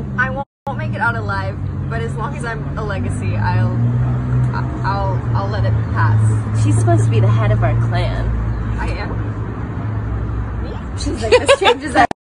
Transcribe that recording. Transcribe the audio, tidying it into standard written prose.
I won't make it out alive, but as long as I'm a legacy, I'll let it pass. She's supposed to be the head of our clan. I am. Me? She's like, this changes